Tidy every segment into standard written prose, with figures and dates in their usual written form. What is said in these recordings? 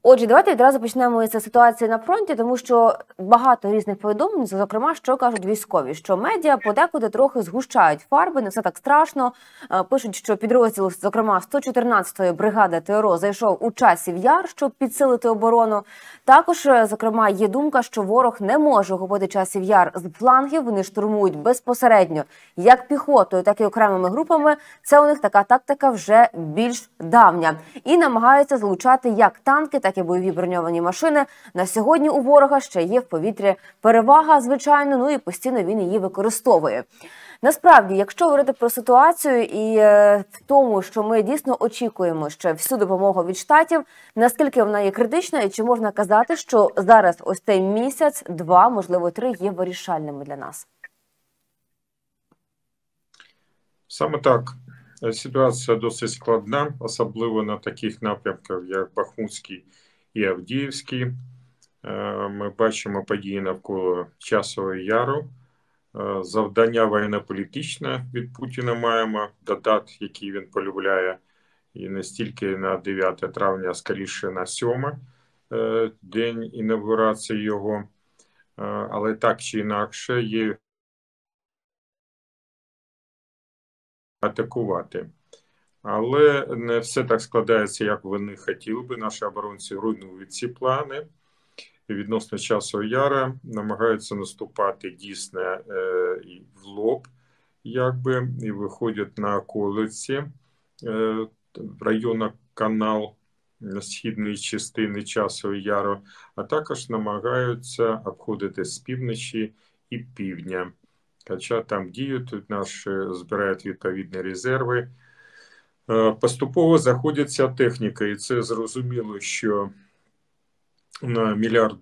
Отже, давайте відразу почнемо із ситуації на фронті, тому що багато різних повідомлень, зокрема, що кажуть військові, що медіа подекуди трохи згущають фарби, не все так страшно. Пишуть, що підрозділ, зокрема, 114-ї бригади ТРО зайшов у Часів Яр, щоб підсилити оборону. Також, зокрема, є думка, що ворог не може охопити Часів Яр з флангів, вони штурмують безпосередньо як піхотою, так і окремими групами. Це у них така тактика вже більш давня. І намагаються залучати як танки, так і бойові броньовані машини. На сьогодні у ворога ще є в повітрі перевага, звичайно, ну і постійно він її використовує. Насправді, якщо говорити про ситуацію і в тому, що ми дійсно очікуємо ще всю допомогу від Штатів, наскільки вона є критична і чи можна казати, що зараз ось цей місяць, 2, можливо 3 є вирішальними для нас? Саме так. Ситуація досить складна, особливо на таких напрямках, як Бахмутський і Авдіївський. Ми бачимо події навколо Часового Яру. Завдання воєнно-політичне від Путіна маємо, дат, які він полюбляє, і не стільки на 9 травня, а скоріше на 7 день інавгурації його. Але так чи інакше є атакувати. Але не все так складається, як вони хотіли би. Наші оборонці руйнують ці плани. Відносно Часового Яра намагаються наступати дійсно в лоб, якби, і виходять на околиці району Канал східної частини Часового Яру, а також намагаються обходити з півночі і півдня. Хоча там діють, наші збирають відповідні резерви. Поступово заходить ця техніка, і це зрозуміло, що на $1 мільярд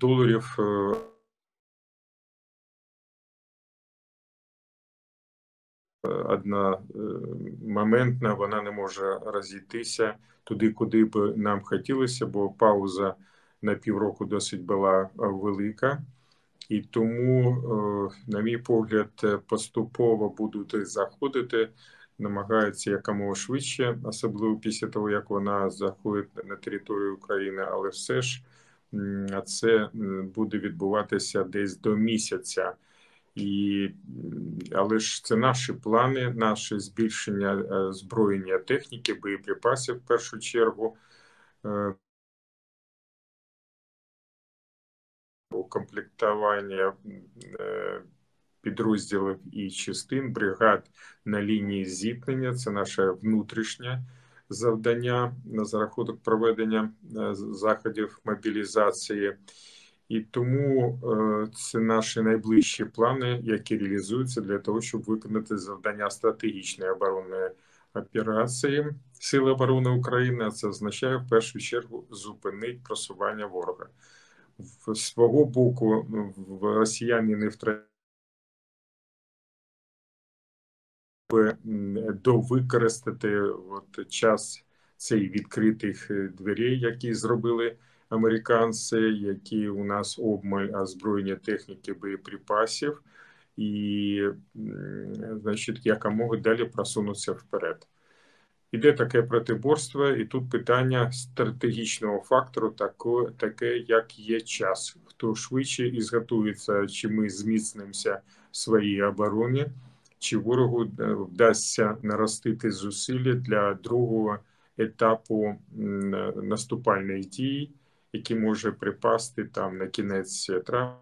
одномоментна вона не може розійтися туди, куди б нам хотілося, бо пауза на півроку досить була велика. І тому, на мій погляд, поступово будуть заходити, намагаються якомога швидше, особливо після того, як вона заходить на територію України, але все ж це буде відбуватися десь до місяця. Але ж це наші плани, наше збільшення зброєння техніки, боєприпасів в першу чергу, укомплектування підрозділів і частин, бригад на лінії зіткнення. Це наше внутрішнє завдання за рахунок проведення заходів мобілізації. І тому це наші найближчі плани, які реалізуються для того, щоб виконати завдання стратегічної оборонної операції Сили оборони України. Це означає, в першу чергу, зупинити просування ворога. З свого боку, росіяни не втратили довикористати час цей відкритих дверей, які зробили американці, які у нас обмаль озброєння техніки, боєприпасів, і, значить, якомога далі просунутися вперед. Іде таке протиборство, і тут питання стратегічного фактору таке, як є час. Хто швидше і зготується, чи ми зміцнимося в своїй обороні, чи ворогу вдасться наростити зусилля для другого етапу наступальної дії, який може припасти там на кінець травня.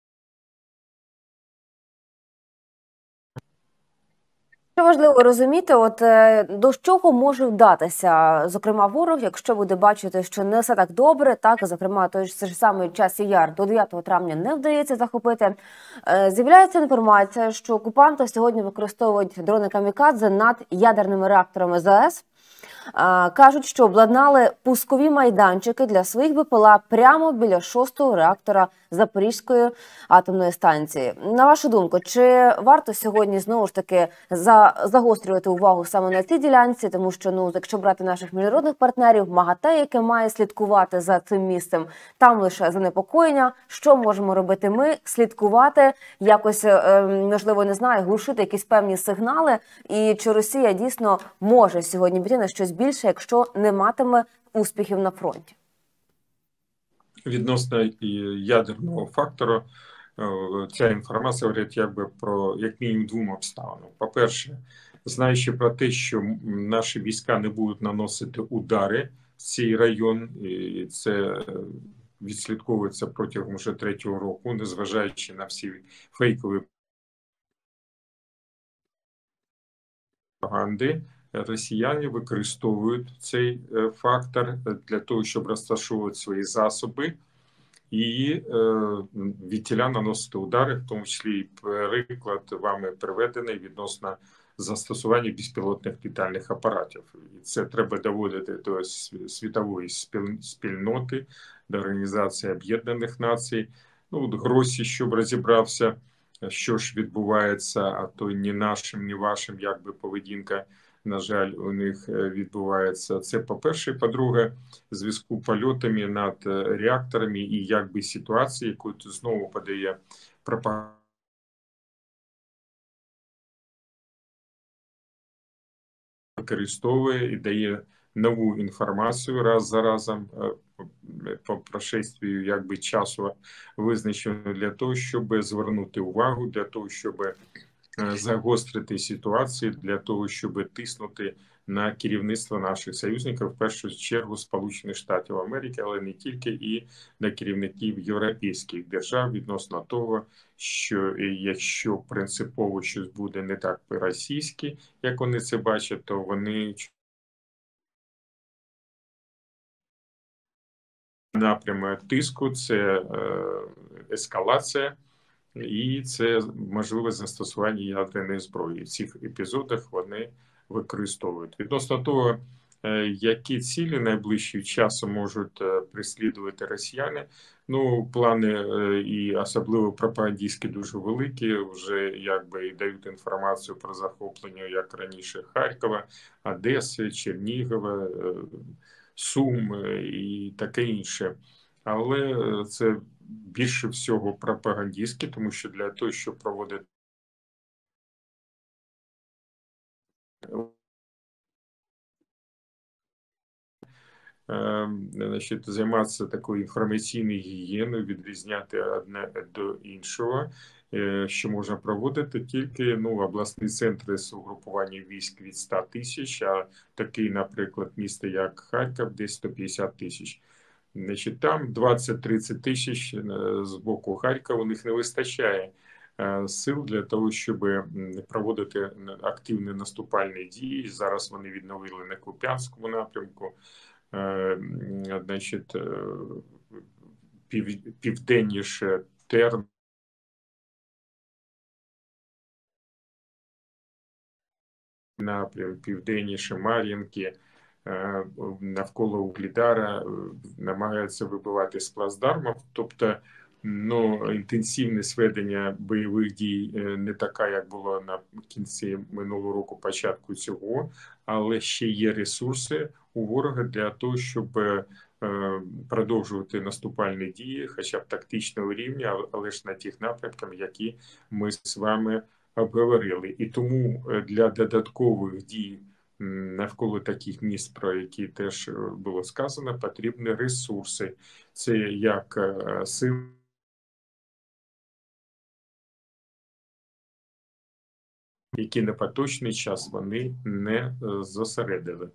Що важливо розуміти, до чого може вдатися, зокрема, ворог, якщо буде бачити, що не все так добре, так, зокрема, той ж самий Часів Яр до 9 травня не вдається захопити. З'являється інформація, що окупанти сьогодні використовують дрони камікадзе над ядерними реакторами ЗАЕС. Кажуть, що обладнали пускові майданчики для своїх БПЛА прямо біля 6-го реактора Запорізької атомної станції. На вашу думку, чи варто сьогодні знову ж таки загострювати увагу саме на цій ділянці? Тому що, якщо брати наших міжнародних партнерів, МАГАТЕ, яке має слідкувати за цим місцем, там лише занепокоєння. Що можемо робити ми? Слідкувати, якось, можливо, не знаю, глушити якісь певні сигнали? І чи Росія дійсно може сьогодні піти на щось більше, якщо не матиме успіхів на фронті? відносно ядерного фактору, ця інформація говорить якби про як мінімум двом обставинам. По-перше, знаючи про те, що наші війська не будуть наносити удари в цей район, і це відслідковується протягом вже 3-го року, незважаючи на всі фейкові пропаганди, росіяни використовують цей фактор для того, щоб розташовувати свої засоби і відтіля наносити удари, в тому числі і приклад вами приведений відносно застосування безпілотних літальних апаратів. І це треба доводити до світової спільноти, до Організації Об'єднаних Націй. Ну, Гросі, щоб розібрався, що ж відбувається, а то ні нашим, ні вашим, якби поведінка, на жаль, у них відбувається. Це по-перше. По-друге, в зв'язку з польотами над реакторами і якби ситуації, яку знову подає пропаганда, використовує і дає нову інформацію раз за разом по прошествію якби часу визначено для того, щоб звернути увагу, для того, щоб загострити ситуацію, для того, щоб тиснути на керівництво наших союзників, в першу чергу Сполучених Штатів Америки, але не тільки, і на керівників європейських держав відносно того, що якщо принципово щось буде не так по-російськи, як вони це бачать, то вони напрямок тиску, це ескалація, і це можливе застосування ядерної зброї. В цих епізодах вони використовують. Відносно того, які цілі найближчим часом можуть переслідувати росіяни, ну, плани і особливо пропагандистські дуже великі, вже якби і дають інформацію про захоплення, як раніше, Харкова, Одеси, Чернігова, Сум і таке інше. Але це більше всього пропагандистські, тому що для того, щоб проводити значить, займатися такою інформаційною гігієною, відрізняти одне до іншого, що можна проводити тільки обласні центри з угрупування військ від 100 тисяч, а такий, наприклад, місто, як Харків, десь 150 тисяч. Значить, там 20-30 тисяч з боку Харкова у них не вистачає сил для того, щоб проводити активні наступальні дії. Зараз вони відновили на Куп'янському напрямку, значить, південніше Терн, напрям, південніше Мар'їнки, навколо Угледара намагаються вибивати з плацдармів. Тобто, інтенсивне сведення бойових дій не така, як було на кінці минулого року, початку цього, але ще є ресурси у ворога для того, щоб продовжувати наступальні дії, хоча б тактичного рівня, але ж на тих напрямках, які ми з вами обговорили. І тому для додаткових дій навколо таких міст, про які теж було сказано, потрібні ресурси. Це як сили, які на поточний час вони не зосередили.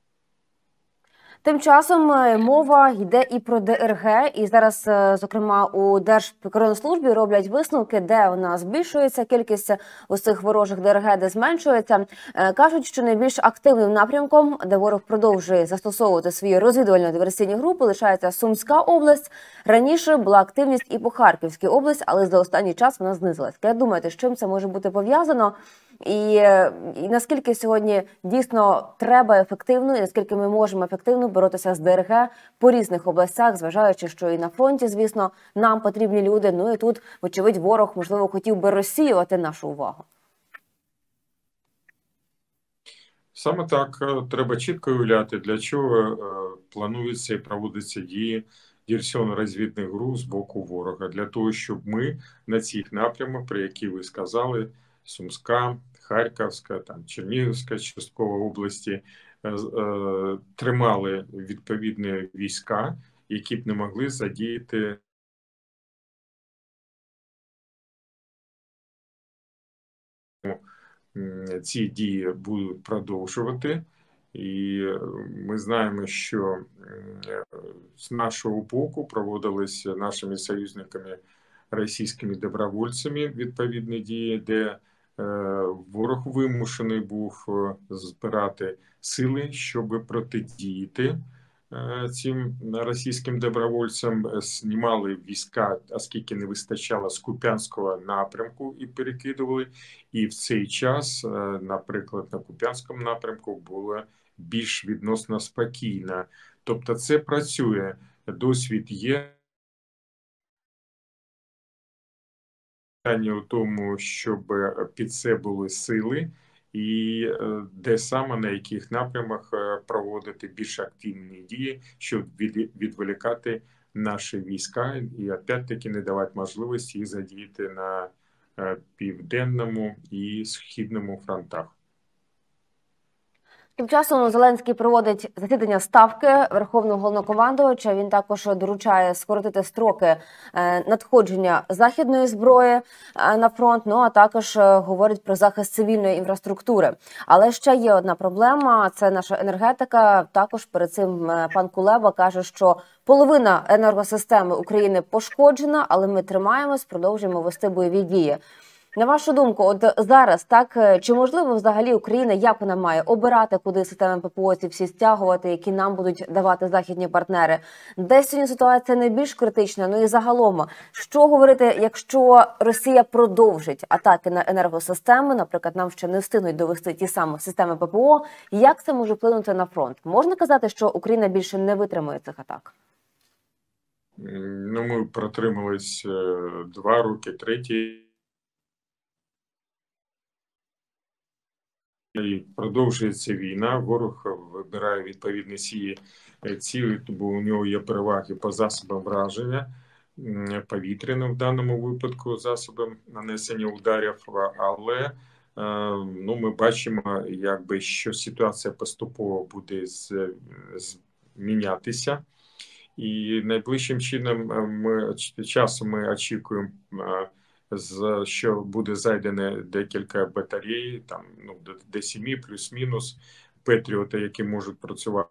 Тим часом мова йде і про ДРГ, і зараз, зокрема, у Держприкордонслужбі роблять висновки, де вона збільшується кількість усіх ворожих ДРГ, де зменшується. Кажуть, що найбільш активним напрямком, де ворог продовжує застосовувати свої розвідувально-диверсійні групи, лишається Сумська область. Раніше була активність і по Харківській області, але за останній час вона знизилась. Як думаєте, з чим це може бути пов'язано? І наскільки сьогодні дійсно треба ефективно, і наскільки ми можемо ефективно боротися з ДРГ по різних областях, зважаючи, що і на фронті, звісно, нам потрібні люди, і тут, вочевидь, ворог, можливо, хотів би розсіювати нашу увагу. Саме так, треба чітко уявляти, для чого плануються і проводяться дії диверсійно-розвідних груп з боку ворога. Для того, щоб ми на цих напрямах, про які ви сказали, Сумська, Харківська, Чернігівська, частково області, тримали відповідні війська які б не могли задіяти ці дії будуть продовжувати. І ми знаємо, що з нашого боку проводилися нашими союзниками російськими добровольцями відповідні дії, де ворог вимушений був збирати сили, щоб протидіяти цим російським добровольцям. Знімали війська, оскільки не вистачало з Куп'янського напрямку, і перекидували. І в цей час, наприклад, на Куп'янському напрямку було більш відносно спокійно. Тобто це працює, досвід є. Питання у тому, щоб під це були сили, і де саме, на яких напрямах проводити більш активні дії, щоб відволікати наші війська і опять-таки не давати можливості їх задіяти на південному і східному фронтах. Тим часом Зеленський проводить засідання Ставки Верховного Головнокомандувача. Він також доручає скоротити строки надходження західної зброї на фронт, ну а також говорить про захист цивільної інфраструктури. Але ще є одна проблема – це наша енергетика. Також перед цим пан Кулеба каже, що половина енергосистеми України пошкоджена, але ми тримаємось, продовжуємо вести бойові дії. На вашу думку, от зараз, так, чи можливо взагалі Україна, як вона має обирати, куди системи ППО ці всі стягувати, які нам будуть давати західні партнери? Де сьогодні ситуація найбільш критична? Ну і загалом, що говорити, якщо Росія продовжить атаки на енергосистеми, наприклад, нам ще не встигнуть довести ті самі системи ППО, як це може вплинути на фронт? Можна казати, що Україна більше не витримує цих атак? Ну, ми протримались 2 роки, третій. І продовжується війна, ворог вибирає відповідні цілі, бо у нього є переваги по засобам враження, повітряним в даному випадку засобам нанесення ударів, але ну, ми бачимо, якби, що ситуація поступово буде змінятися. І найближчим часом ми очікуємо, що буде зайдене декілька батарей, там, ну, до 7 плюс-мінус Петріоти, які можуть працювати.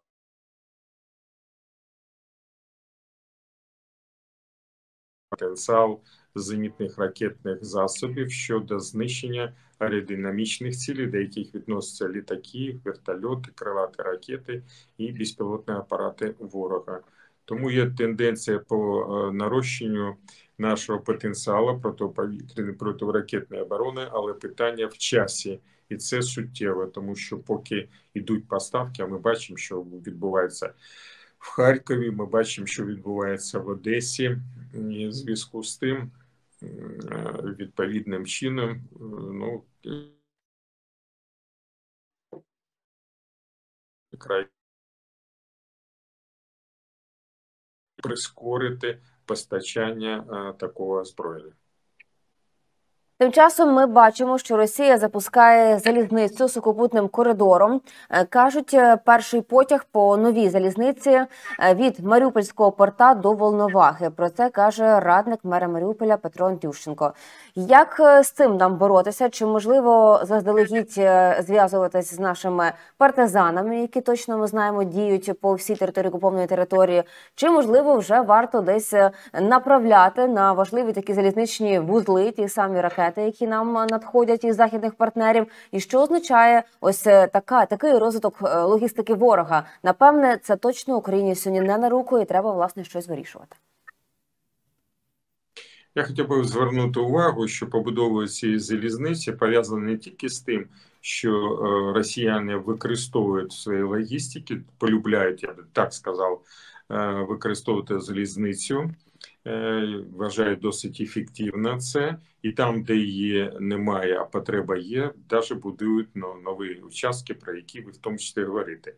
Потенціал зенітних ракетних засобів щодо знищення аеродинамічних цілей, до яких відносяться літаки, вертольоти, крилаті ракети і безпілотні апарати ворога. Тому є тенденція по нарощенню нашого потенціалу протиповітряної, протиракетної оборони, але питання в часі. І це суттєво, тому що поки йдуть поставки, а ми бачимо, що відбувається в Харкові, ми бачимо, що відбувається в Одесі. І в зв'язку з тим, відповідним чином, ну, край прискорити постачання такого озброєння. Тим часом ми бачимо, що Росія запускає залізницю сухопутним коридором. Кажуть, перший потяг по новій залізниці від Маріупольського порта до Волновахи. Про це каже радник мера Маріуполя Петро Антющенко. Як з цим нам боротися? Чи можливо заздалегідь зв'язуватись з нашими партизанами, які точно, ми знаємо, діють по всій території окупованої території? Чи можливо вже варто десь направляти на важливі такі залізничні вузли, ті самі ракети, які нам надходять із західних партнерів, і що означає ось такий розвиток логістики ворога? Напевне, це точно Україні сьогодні не на руку, і треба, власне, щось вирішувати. Я хотів би звернути увагу, що побудова цієї залізниці пов'язана не тільки з тим, що росіяни використовують в своїй логістиці, полюбляють, я б так сказав, використовувати залізницю, вважають досить ефективно це, і там, де її немає, а потреба є, навіть будують нові участки, про які ви в тому числі говорите.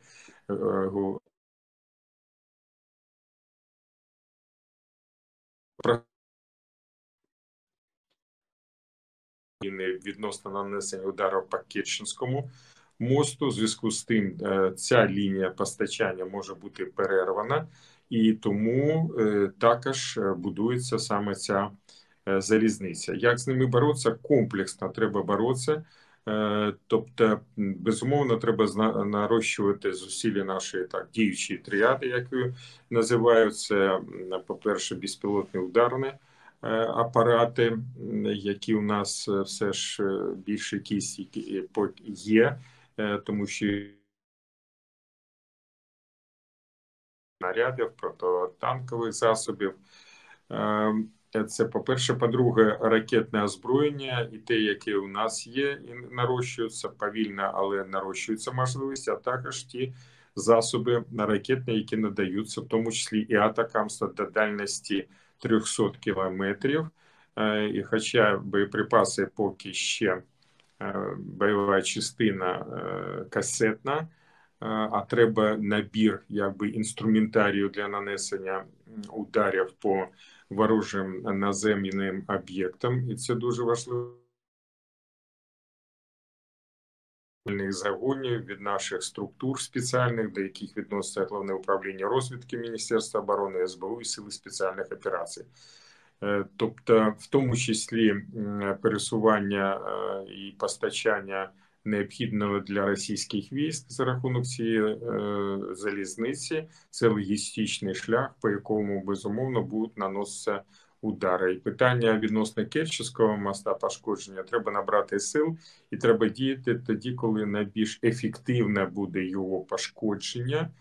Відносно нанесення ударів по Керченському мосту. У зв'язку з тим ця лінія постачання може бути перервана, і тому також будується саме ця залізниця. Як з ними боротися? Комплексно треба боротися. Тобто, безумовно, треба нарощувати зусилля нашої діючої тріади, які називаються, по-перше, безпілотні ударні апарати, які у нас все ж більше кількість є, тому що снарядів, протитанкових засобів. Це, по-перше. По-друге, ракетне озброєння і те, яке у нас є, і нарощується повільно, але нарощується можливість, а також ті засоби ракетні, які надаються, в тому числі і атакамс до дальності 300 кілометрів. І хоча боєприпаси поки ще бойова частина касетна, а треба набір інструментарію для нанесення ударів по ворожим наземним об'єктам, і це дуже важливо. Загонів від наших структур спеціальних, до яких відноситься Головне управління розвідки Міністерства оборони, СБУ і Сили спеціальних операцій. Тобто, в тому числі пересування і постачання необхідного для російських військ за рахунок цієї залізниці, це логістичний шлях, по якому, безумовно, будуть наноситися удари. І питання відносно Керченського моста, пошкодження, треба набрати сил і треба діяти тоді, коли найбільш ефективне буде його пошкодження.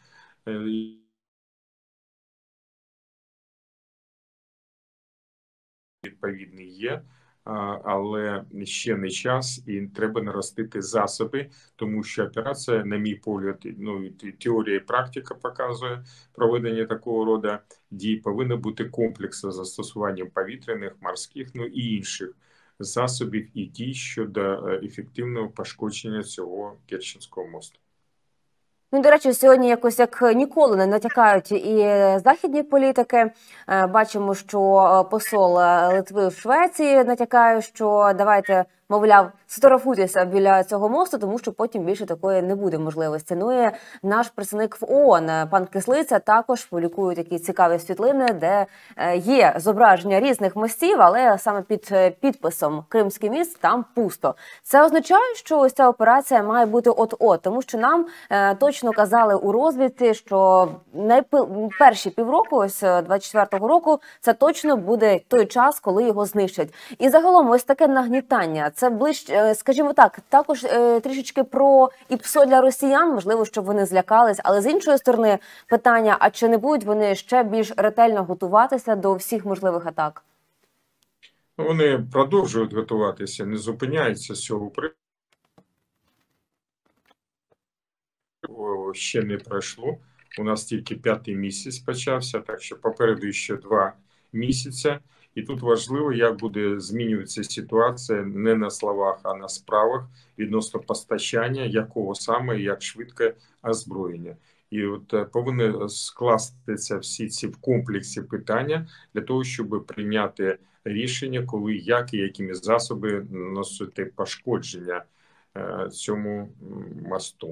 Відповідний є, але ще не час і треба наростити засоби, тому що операція, на мій погляд, теорія і практика показує проведення такого роду дій, повинна бути комплексна застосуванням повітряних, морських, і інших засобів і дій щодо ефективного пошкодження цього Керченського мосту. До речі, сьогодні якось як ніколи не натякають і західні політики. Бачимо, що посол Литви в Швеції натякає, що давайте, мовляв, сфотографуйтеся біля цього мосту, тому що потім більше такої не буде можливості. Ну і наш представник в ООН, пан Кислиця, також публікує такі цікаві світлини, де є зображення різних мостів, але саме під підписом «Кримський міст» там пусто. Це означає, що ось ця операція має бути от-от, тому що нам точно казали у розвідці, що перші півроку, ось 24-го року, це точно буде той час, коли його знищать. І загалом ось таке нагнітання, це ближче, скажімо так, також трішечки про ІПСО для росіян, можливо, щоб вони злякались, але з іншої сторони питання, а чи не будуть вони ще більш ретельно готуватися до всіх можливих атак? Вони продовжують готуватися, не зупиняються з цього приводу. Ще не пройшло, у нас тільки 5-й місяць почався, так що попереду ще 2 місяці. І тут важливо, як буде змінюватися ситуація не на словах, а на справах відносно постачання, якого саме, як швидке озброєння. І от повинні скластися всі ці в комплексі питання для того, щоб прийняти рішення, коли, як і якими засоби наносити пошкодження цьому мосту.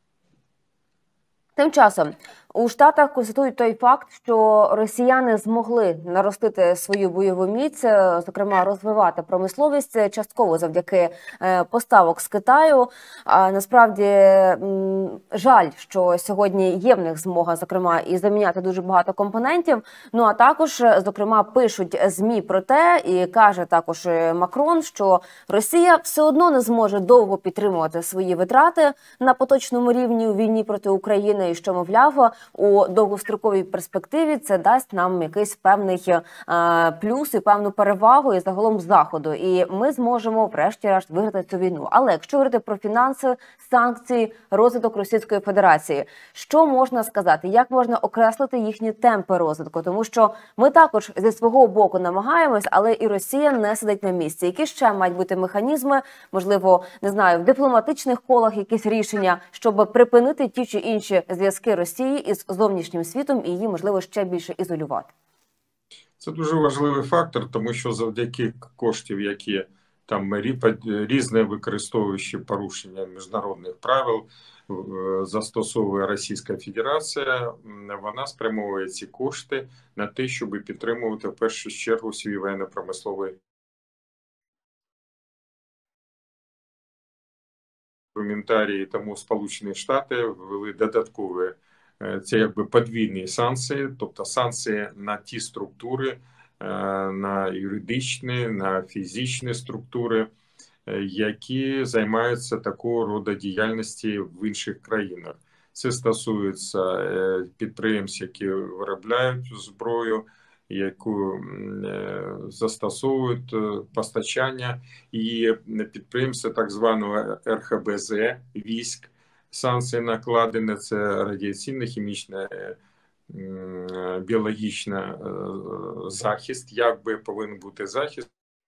Тим часом у Штатах констатують той факт, що росіяни змогли наростити свою бойову міць, зокрема розвивати промисловість частково завдяки поставок з Китаю. Насправді жаль, що сьогодні є в них змога, зокрема, і заміняти дуже багато компонентів. Ну а також, зокрема, пишуть ЗМІ про те, і каже також Макрон, що Росія все одно не зможе довго підтримувати свої витрати на поточному рівні у війні проти України, і що, мовляв, у довгостроковій перспективі це дасть нам якийсь певний плюс і певну перевагу і загалом Заходу. І ми зможемо врешті-решт виграти цю війну. Але якщо говорити про фінанси, санкції, розвиток Російської Федерації, що можна сказати? Як можна окреслити їхні темпи розвитку? Тому що ми також зі свого боку намагаємось, але і Росія не сидить на місці. Які ще мають бути механізми, можливо, не знаю, в дипломатичних колах якісь рішення, щоб припинити ті чи інші зв'язки Росії із зовнішнім світом і її, можливо, ще більше ізолювати? Це дуже важливий фактор, тому що завдяки коштів, які там різне використовуючи порушення міжнародних правил, застосовує Російська Федерація, вона спрямовує ці кошти на те, щоб підтримувати в першу чергу свій воєнно-промисловий коментарі. Тому Сполучені Штати ввели додаткові, це якби подвійні санкції, тобто санкції на ті структури, на юридичні, на фізичні структури, які займаються такого роду діяльності в інших країнах. Це стосується підприємств, які виробляють зброю, яку застосовують постачання, і підприємства так званого РХБЗ, військ, санкції накладені, це радіаційна, хімічна, біологічна захист, якби повинен бути захист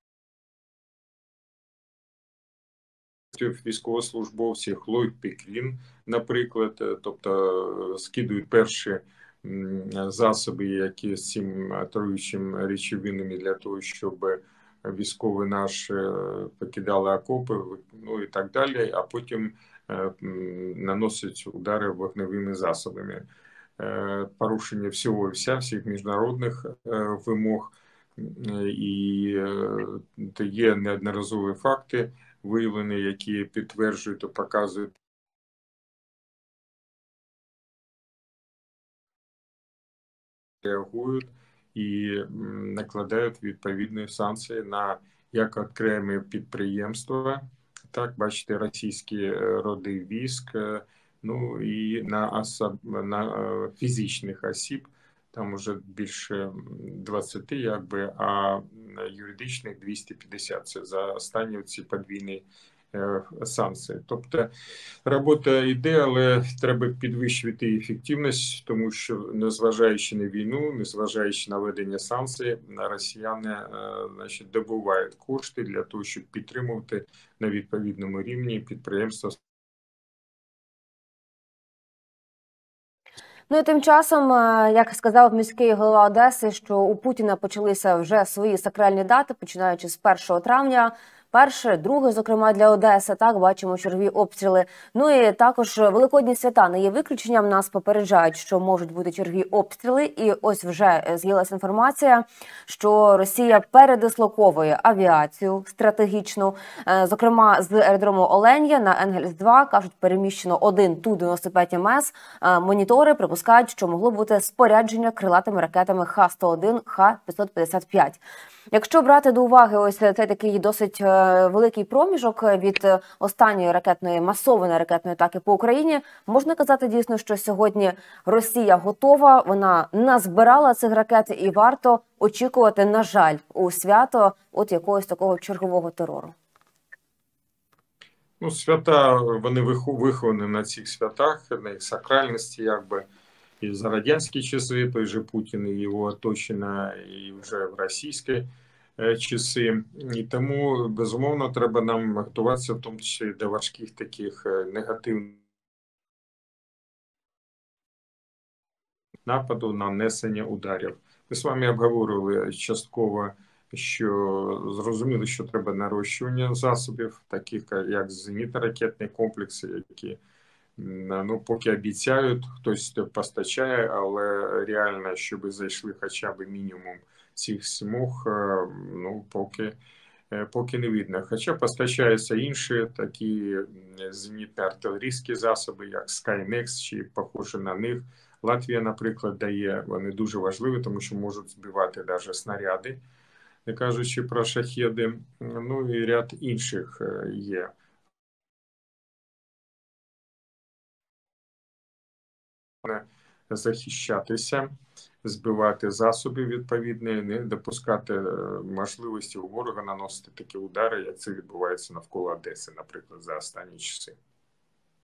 військовослужбовців, хлорпікрин, наприклад, тобто скидують перші засоби, які з цим отруючим речовинами для того, щоб військові наші покидали окопи, ну і так далі, а потім наносять удари вогневими засобами. Порушення всього і всіх міжнародних вимог, і є неодноразові факти виявлені, які підтверджують і показують реагують і накладають відповідні санкції на як окремі підприємства, так, бачите, російські роди військ, ну і на фізичних осіб, там уже більше 20, якби, а юридичних 250. Це за останні ці подвійні санкції. Тобто робота йде, але треба підвищувати ефективність, тому що, незважаючи на війну, незважаючи на введення санкцій, росіяни значить, добувають кошти для того, щоб підтримувати на відповідному рівні підприємства. Ну і тим часом, як сказав міський голова Одеси, що у Путіна почалися вже свої сакральні дати, починаючи з 1 травня. Перше, друге, зокрема, для Одеси, так, бачимо чергові обстріли. Ну і також Великодні свята не є виключенням. Нас попереджають, що можуть бути чергові обстріли. І ось вже з'явилася інформація, що Росія передислоковує авіацію стратегічну. Зокрема, з аеродрому Оленя на Енгельс-2, кажуть, переміщено один Ту-95 МС. Монітори припускають, що могло бути спорядження крилатими ракетами Х-101, Х-555. Якщо брати до уваги ось цей такий досить великий проміжок від останньої масованої ракетної атаки по Україні, можна казати дійсно, що сьогодні Росія готова, вона назбирала цих ракет і варто очікувати, на жаль, у свято от якогось такого чергового терору. Ну, свята, вони виховані на цих святах, на їх сакральності, якби, і за радянські часи, той же Путін і його оточення, і вже в російські часи. І тому, безумовно, треба нам готуватися, в тому числі до важких таких негативних нападу, нанесення ударів. Ми з вами обговорювали частково, що зрозуміли, що треба нарощування засобів, таких як зенітно-ракетні комплекси, які ну, поки обіцяють, хтось постачає, але реально, щоб зайшли хоча б мінімум цих смуг, ну, поки не видно. Хоча постачаються інші такі зенітно-артилерійські засоби, як Skynex, чи похожі на них. Латвія, наприклад, дає, вони дуже важливі, тому що можуть збивати навіть снаряди, не кажучи про шахеди, ну і ряд інших є. Захищатися, збивати засоби відповідні, не допускати можливості у ворога наносити такі удари, як це відбувається навколо Одеси, наприклад, за останні часи.